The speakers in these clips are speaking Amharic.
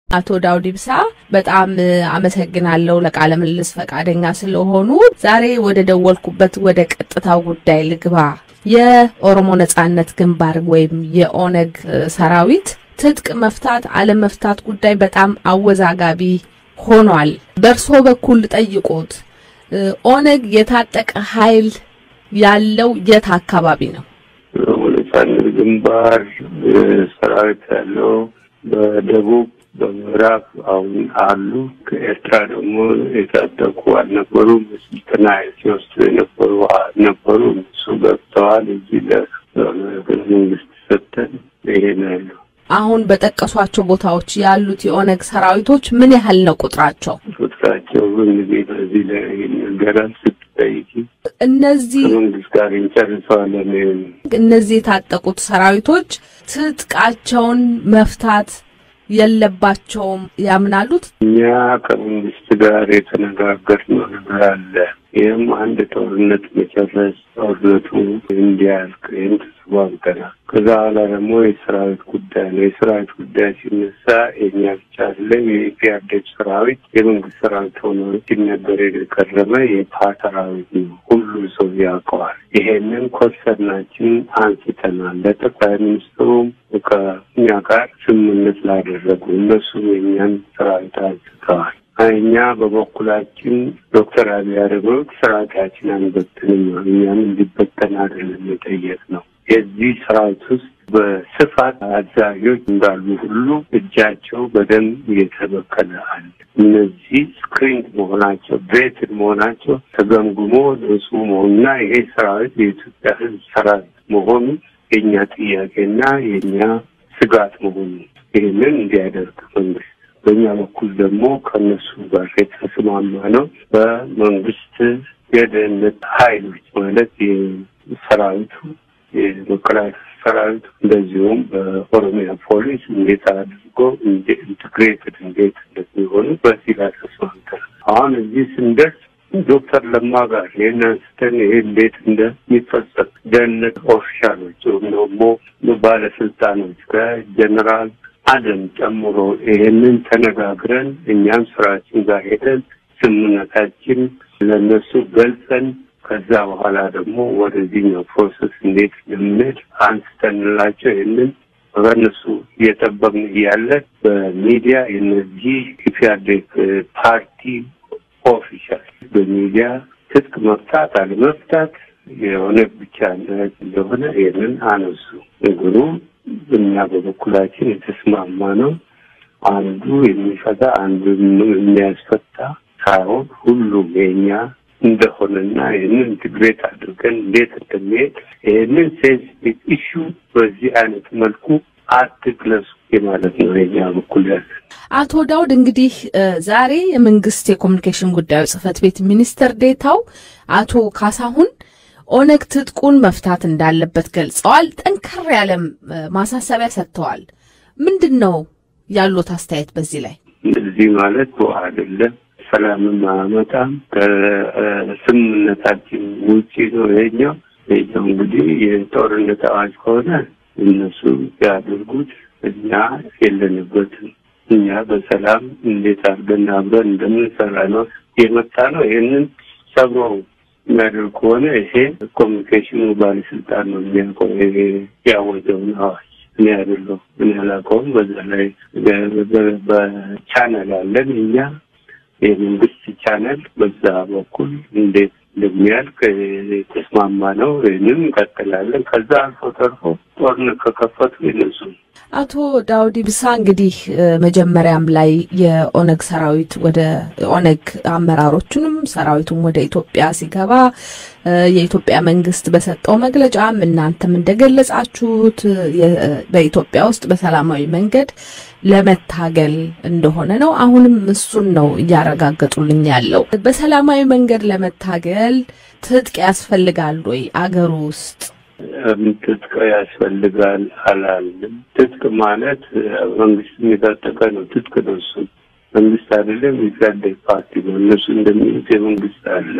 አቶ ዳውድ ኢብሳ በጣም አመሰግናለሁ ለቃለ ምልልስ ፈቃደኛ ስለሆኑ። ዛሬ ወደ ደወልኩበት ወደ ቀጥታው ጉዳይ ልግባ። የኦሮሞ ነጻነት ግንባር ወይም የኦነግ ሰራዊት ትጥቅ መፍታት አለመፍታት ጉዳይ በጣም አወዛጋቢ ሆኗል። በርሶ በኩል ጠይቁት፣ ኦነግ የታጠቀ ኃይል ያለው የት አካባቢ ነው? ኦሮሞ ነጻነት ግንባር ሰራዊት ያለው በደቡብ በምዕራብ አሁን አሉ። ከኤርትራ ደግሞ የታጠቁ አልነበሩም። ስልጠና ሲወስዱ ነበሩ። እሱ ገብተዋል። እዚህ ለመንግስት ሰጥተን ይሄ ነው ያለው። አሁን በጠቀሷቸው ቦታዎች ያሉት የኦነግ ሰራዊቶች ምን ያህል ነው ቁጥራቸው? እንግዲህ በዚህ ላይ ነገራል ስትጠይቂ እነዚህ መንግስት ጋር እንጨርሰዋለን። እነዚህ የታጠቁት ሰራዊቶች ትጥቃቸውን መፍታት የለባቸውም ያምናሉት? እኛ ከመንግስት ጋር የተነጋገርነው ነገር አለ። ይህም አንድ ጦርነት መጨረስ ጦርነቱ እንዲያልቅ ተስማምተናል። ከዛ በኋላ ደግሞ የሰራዊት ጉዳይ ነው። የሰራዊት ጉዳይ ሲነሳ የኛ ብቻ አይደለም። የኢፒአርዴፍ ሰራዊት የመንግስት ሰራዊት ሆኖ ሲነገር የቀረበ የፓርት ሰራዊት ነው። ሁሉ ሰው ያውቀዋል። ይሄንን ኮንሰርናችን አንስተናል። ለጠቅላይ ሚኒስትሩም ከእኛ ጋር ስምምነት ላደረጉ እነሱ የኛን ሰራዊት አንስተዋል። እኛ በበኩላችን ዶክተር አብይ አህመድ ሰራዊታችን አንበትንም እኛም እንዲበተን አይደለም የጠየቅነው። የዚህ ሰራዊት ውስጥ በስፋት አዛዦች እንዳሉ ሁሉ እጃቸው በደንብ እየተበከለ አለ። እነዚህ ስክሪን መሆናቸው ቬትድ መሆናቸው ተገምግሞ ለሱ መሆኑና ይሄ ሰራዊት የኢትዮጵያ ሕዝብ ሰራዊት መሆኑ የኛ ጥያቄና የኛ ስጋት መሆኑ ይህንን እንዲያደርግ መንግስት በእኛ በኩል ደግሞ ከነሱ ጋር የተስማማ ነው። በመንግስት የደህንነት ኃይሎች ማለት የሰራዊቱ የመከላከያ ሰራዊት እንደዚሁም በኦሮሚያ ፖሊስ እንዴት አድርጎ ኢንተግሬትድ እንዴት እንደሚሆኑ በዚህ ላይ ተስማምተናል። አሁን እዚህ ስንደርስ ዶክተር ለማ ጋር የናስተን እንዴት እንደሚፈጸም ደህንነት ኦፊሻሎች ደግሞ ባለስልጣኖች ከጀነራል አደም ጨምሮ ይሄንን ተነጋግረን እኛም ስራችን ጋር ሄደን ስምምነታችን ለነሱ ገልጸን ከዛ በኋላ ደግሞ ወደዚህኛው ፕሮሰስ እንዴት እንደምንሄድ አንስተንላቸው ይሄንን በእነሱ እየጠበቅን እያለ በሚዲያ የነዚህ ኢፒአርዴፍ ፓርቲ ኦፊሻል በሚዲያ ትጥቅ መፍታት አለመፍታት የሆነ ብቻ እንደሆነ ይሄንን አነሱ። ነገሩ እኛ በበኩላችን የተስማማ ነው። አንዱ የሚፈታ አንዱ የሚያስፈታ ሳይሆን ሁሉም የኛ እንደሆነና ይህንን ኢንተግሬት አድርገን እንዴት እንደሚሄድ ይህንን ሴንሲቲቭ ኢሹ በዚህ አይነት መልኩ አትግለጹ ማለት ነው የኛ በኩል ያለ። አቶ ዳውድ እንግዲህ ዛሬ የመንግስት የኮሙኒኬሽን ጉዳዮች ጽህፈት ቤት ሚኒስትር ዴታው አቶ ካሳሁን ኦነግ ትጥቁን መፍታት እንዳለበት ገልጸዋል። ጠንከር ያለ ማሳሰቢያ ሰጥተዋል። ምንድነው ያሉት አስተያየት በዚህ ላይ? እዚህ ማለት አይደለም ሰላምን ማመጣም ከስምምነታችን ውጪ ነው ይሄኛው እንግዲህ የጦርነት አዋጅ ከሆነ እነሱ ያደርጉት እኛ የለንበትም። እኛ በሰላም እንዴት አድርገን አብረን እንደምንሰራ ነው የመጣ ነው። ይሄንን ሰብሮ የሚያደርግ ከሆነ ይሄ ኮሙኒኬሽኑ ባለስልጣን ነው የሚያውቀው ያወጀው ነው። እኔ አይደለሁም። እኔ አላውቀውም። በዛ ላይ በቻናል አለን እኛ የመንግስት ቻናል በዛ በኩል እንዴት እንደሚያልቅ ተስማማ ነው። ይህንን እንቀጥላለን። ከዛ አልፎ ተርፎ ጦርነት ከከፈቱ ይነሱ። አቶ ዳውድ ኢብሳ እንግዲህ መጀመሪያም ላይ የኦነግ ሰራዊት ወደ ኦነግ አመራሮቹንም ሰራዊቱም ወደ ኢትዮጵያ ሲገባ የኢትዮጵያ መንግስት በሰጠው መግለጫም እናንተም እንደገለጻችሁት በኢትዮጵያ ውስጥ በሰላማዊ መንገድ ለመታገል እንደሆነ ነው። አሁንም እሱን ነው ያረጋግጡልኝ ያለው። በሰላማዊ መንገድ ለመታገል ትጥቅ ያስፈልጋል ወይ አገሩ ውስጥ? ትጥቅ ያስፈልጋል አላለም። ትጥቅ ማለት መንግስት የሚታጠቀ ነው። ትጥቅ ነው እሱ መንግስት አይደለም። የኢፒአርዴፍ ፓርቲ ነው። እነሱ እንደሚሉት የመንግስት አይደለም።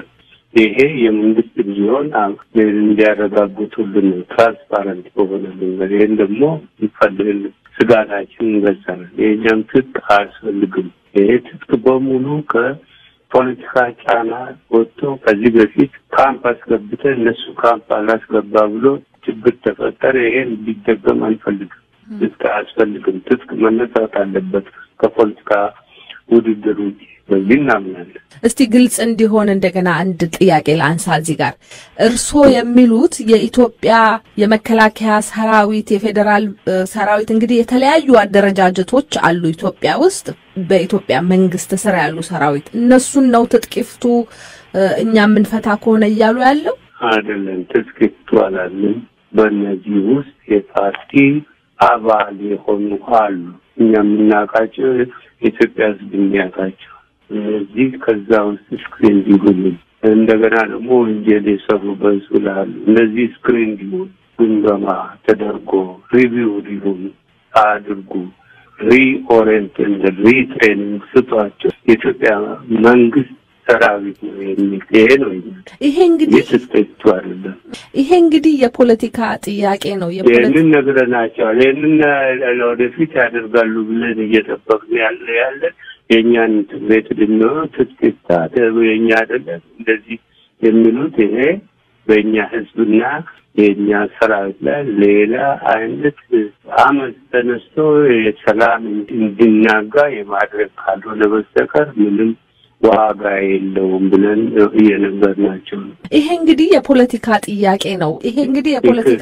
ይሄ የመንግስት ቢሆን እንዲያረጋግጡልን ትራንስፓረንት በሆነ መንገድ ይሄን ደግሞ ይፈልጋል ስጋታችን እንገልጻለን። የኛም ትጥቅ አያስፈልግም። ይሄ ትጥቅ በሙሉ ከፖለቲካ ጫና ወጥቶ ከዚህ በፊት ካምፕ አስገብተን እነሱ ካምፕ አላስገባ ብሎ ችግር ተፈጠረ። ይሄን ቢደገም አንፈልግም። ትጥቅ አያስፈልግም። ትጥቅ መነሳት አለበት ከፖለቲካ ውድድሩ በዚህ እናምናለን። እስቲ ግልጽ እንዲሆን እንደገና አንድ ጥያቄ ላንሳ እዚህ ጋር እርሶ የሚሉት የኢትዮጵያ የመከላከያ ሰራዊት የፌደራል ሰራዊት እንግዲህ የተለያዩ አደረጃጀቶች አሉ ኢትዮጵያ ውስጥ በኢትዮጵያ መንግስት ስራ ያሉ ሰራዊት እነሱን ነው ትጥቅፍቱ እኛ ምንፈታ ከሆነ ይያሉ ያለው አይደለም። ትጥቅፍቱ አላለም። በእነዚህ ውስጥ የፓርቲ አባል የሆኑ አሉ። እኛ ምናቃቸው ኢትዮጵያ ህዝብ የሚያውቃቸው እነዚህ ከዛ ውስጥ ስክሪን ዲጉል እንደገና ደግሞ ወንጀል የሰሩ በሱላሉ እነዚህ ስክሪን ዲጉል ግምገማ ተደርጎ ሪቪው ዲጉል አድርጉ ሪኦሪየንት እንደ ሪትሬኒንግ ስጧቸው የኢትዮጵያ መንግስት ሰራዊት ነው የሚገኝ ነው። ይሄ እንግዲህ ይሄ እንግዲህ የፖለቲካ ጥያቄ ነው። የፖለቲካ ነገር ናቸው። ለምን ለወደፊት ያደርጋሉ ብለን እየጠበቅን ያለ የኛን ትግሬት ነው ትጥቅታ የኛ አይደለም እንደዚህ የሚሉት ይሄ በእኛ ህዝብና የኛ ሰራዊት ላይ ሌላ አይነት አመት ተነስቶ የሰላም እንዲናጋ የማድረግ ካልሆነ በስተቀር ምንም ዋጋ የለውም ብለን እየነገርናቸው። ይሄ እንግዲህ የፖለቲካ ጥያቄ ነው። ይሄ እንግዲህ የፖለቲካ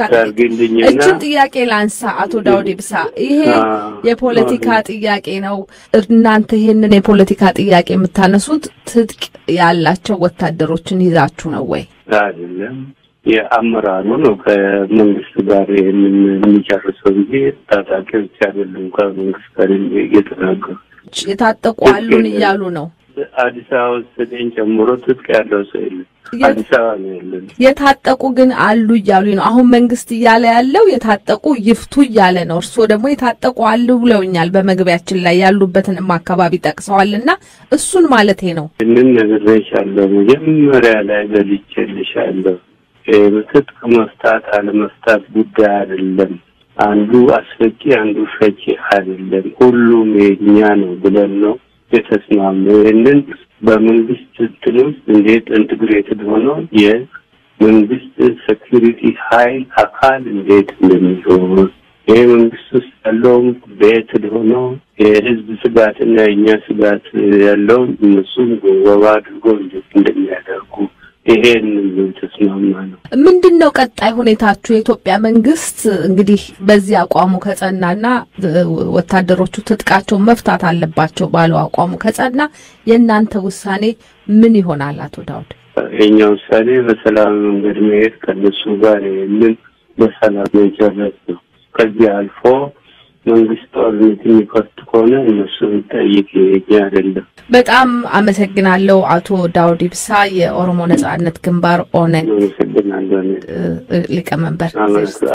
ጥያቄ ላንሳ አቶ ዳውድ ኢብሳ ይሄ የፖለቲካ ጥያቄ ነው። እናንተ ይሄንን የፖለቲካ ጥያቄ የምታነሱት ትጥቅ ያላቸው ወታደሮችን ይዛችሁ ነው ወይ? አይደለም። የአመራሩ ነው ከመንግስት ጋር የሚጨርሰው እንጂ ታጣቂዎች አይደሉም። ከመንግስት ጋር እየተናገሩ የታጠቁ አሉን እያሉ ነው። አዲስ አበባ ውስጥ ጨምሮ ትጥቅ ያለው ሰው የለም። አዲስ አበባ ነው ያለው። የታጠቁ ግን አሉ እያሉ ነው። አሁን መንግስት እያለ ያለው የታጠቁ ይፍቱ እያለ ነው። እርሶ ደግሞ የታጠቁ አሉ ብለውኛል በመግቢያችን ላይ ያሉበትንም አካባቢ ጠቅሰዋልና እሱን ማለቴ ነው። እንን ነግሬሻለሁ። መጀመሪያ ላይ ገልጬልሻለሁ። ትጥቅ መፍታት አለመፍታት ጉዳይ አይደለም። አንዱ አስፈቂ አንዱ ፈቂ አይደለም። ሁሉም የኛ ነው ብለን ነው የተስማማው። ይሄንን በመንግስት ትንሽ እንዴት ኢንተግሬትድ ሆኖ የመንግስት ሴኩሪቲ ኃይል አካል እንዴት እንደሚሆን የመንግስት ውስጥ ያለው ቤት ሆኖ የህዝብ ስጋትና የኛ ስጋት ያለው እነሱም ጎባ አድርጎ እንደሚያደርጉ ይሄን ተስማማነው። ምንድነው ቀጣይ ሁኔታችሁ? የኢትዮጵያ መንግስት እንግዲህ በዚህ አቋሙ ከጸናና ወታደሮቹ ትጥቃቸው መፍታት አለባቸው ባለው አቋሙ ከጸና የእናንተ ውሳኔ ምን ይሆናል አቶ ዳውድ? የኛ ውሳኔ በሰላም መንገድ መሄድ ከነሱ ጋር ምን በሰላም መጨረስ ነው። ከዚህ አልፎ መንግስት ጦርነት የሚከፍት ከሆነ እነሱን ጠይቅ አይደለም። በጣም አመሰግናለሁ አቶ ዳውድ ኢብሳ የኦሮሞ ነጻነት ግንባር ኦነግ ሊቀመንበር።